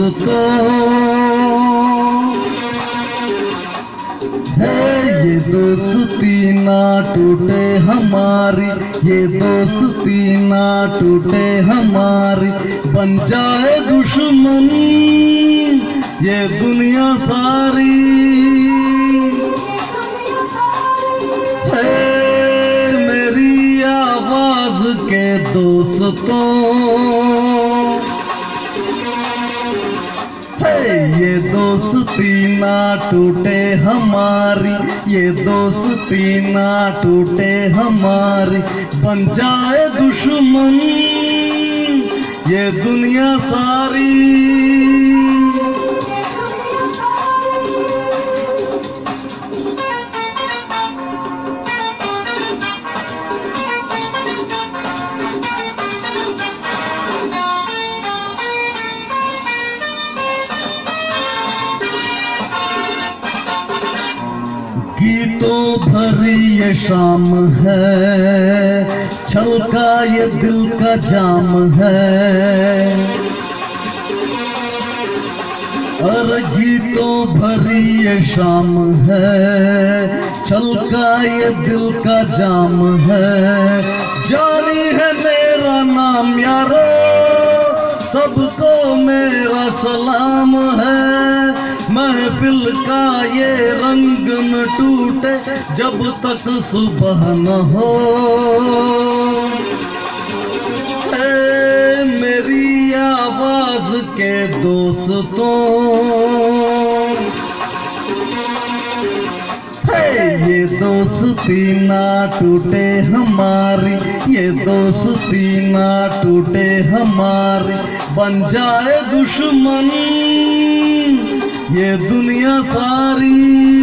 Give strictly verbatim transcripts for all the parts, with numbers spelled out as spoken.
दोस्तों है ये दोस्ती ना टूटे हमारी, ये दोस्ती ना टूटे हमारी। बन जाए दुश्मन ये दुनिया सारी, है मेरी आवाज के दोस्तों ये दोस्ती ना टूटे हमारी, ये दोस्ती ना टूटे हमारी। बन जाए दुश्मन ये दुनिया सारी। गीतों भरी ये शाम है, छलका ये दिल का जाम है। और गीतों भरी ये शाम है, छलका ये दिल का जाम है। जानी है मेरा नाम यारो, सबको मेरा सलाम है। महफिल का ये रंग न टूटे जब तक सुबह न हो। है मेरी आवाज के दोस्तों है ये दोस्ती ना टूटे हमारी, ये दोस्ती ना टूटे हमारी। बन जाए दुश्मन ये दुनिया सारी।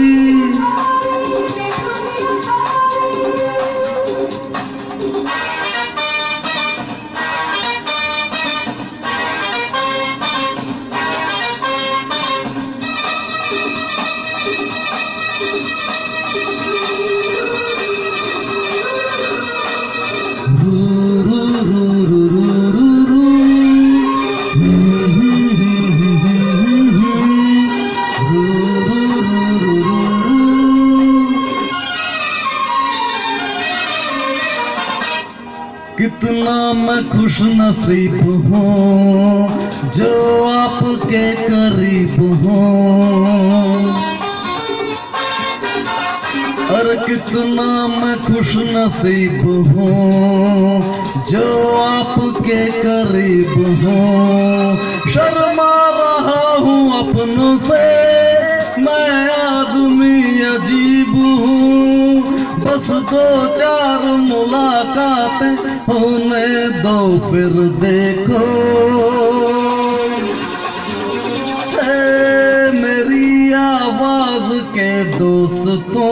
कितना मैं खुश नसीब हूँ जो आपके करीब हूँ। और कितना मैं खुश नसीब हूँ जो आपके करीब हूँ। शर्मा रहा हूँ अपनों से मैं आदमी अजीब हूँ। बस दो चार मुलाकातें होने दो फिर देखो। है मेरी आवाज के दोस्तों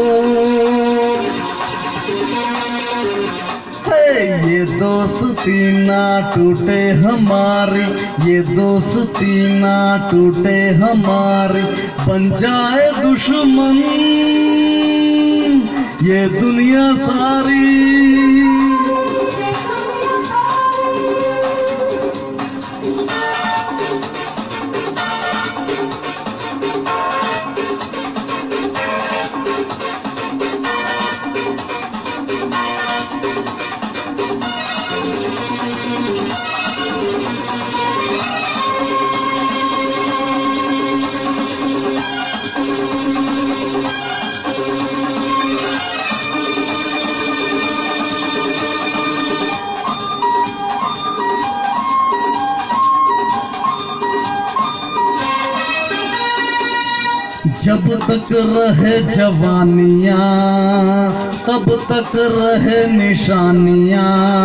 है ये दोस्ती ना टूटे हमारी, ये दोस्ती ना टूटे हमारी। बन जाए दुश्मन ये दुनिया सारी। जब तक रहे जवानियाँ तब तक रहे निशानियाँ।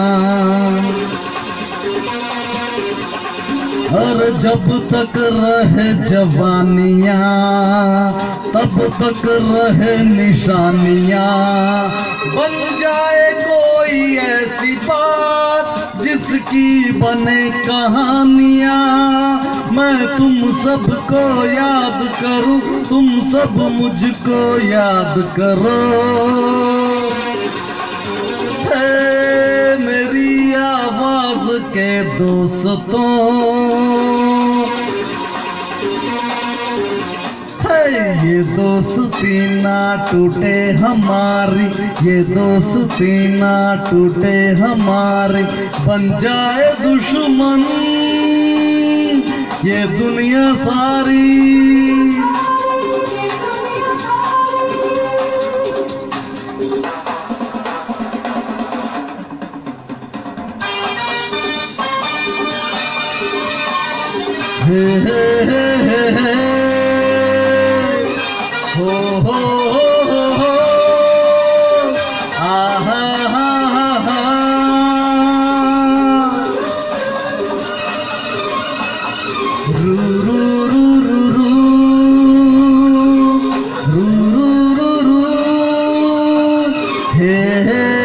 और जब तक रहे जवानियाँ तब तक रहे निशानियाँ। बन जाए कोई ऐसी बात जिसकी बने कहानियाँ। मैं तुम सबको याद करूं, तुम सब मुझको याद करो। है मेरी आवाज के दोस्तों ये दोस्ती ना टूटे हमारी, ये दोस्ती ना टूटे हमारी, बन जाए दुश्मन ये दुनिया सारी। हे हे हे हे हे हो हो हो हो आहा हा हा हा रू रू रू रू रू रू रू रू रू हे हे